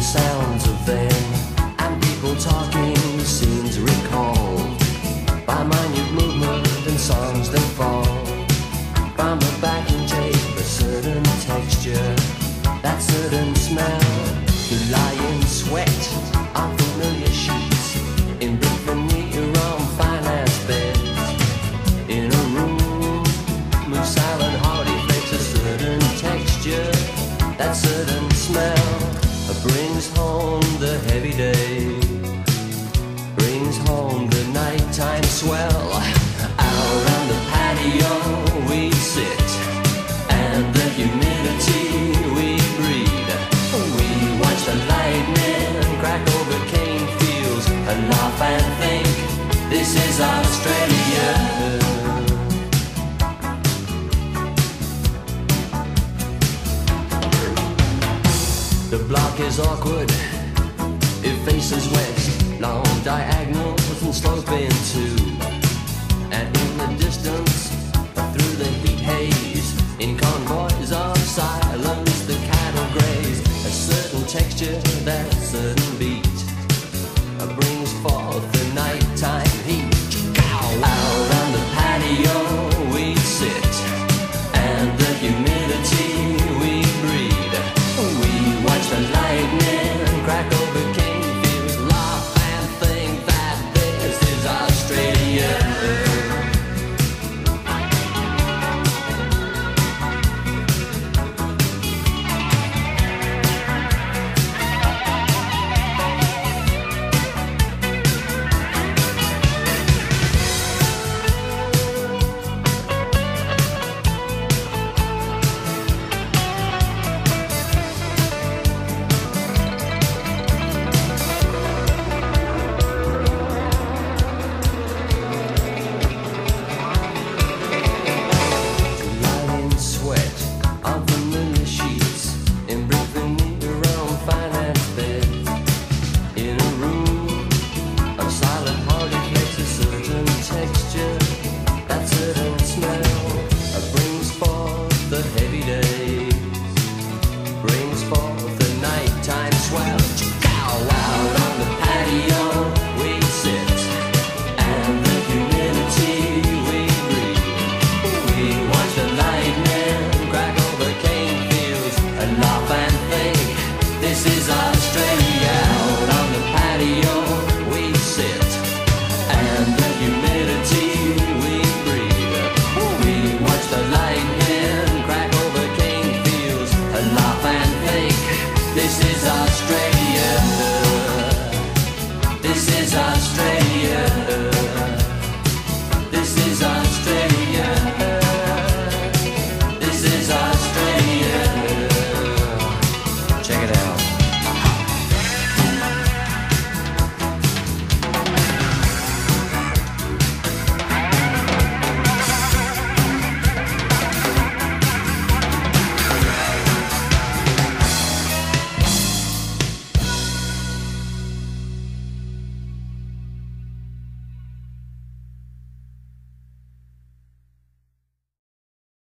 sounds of them and people talking scenes recalled by minute movement and songs that fall from the backing tape. A certain texture, that certain smell, to lie in sweat on familiar sheets, in big veneer on finance beds, in a room with silent hardiflex. A certain texture, that certain smell, brings home the heavy day, brings home the nighttime swell. Out on the patio we sit, and the humidity we breathe. We watch the lightning crack over canefields and laugh and think, this is Australia. The block is awkward, it faces west, long diagonals and sloping too. And in the distance, through the heat haze, in convoys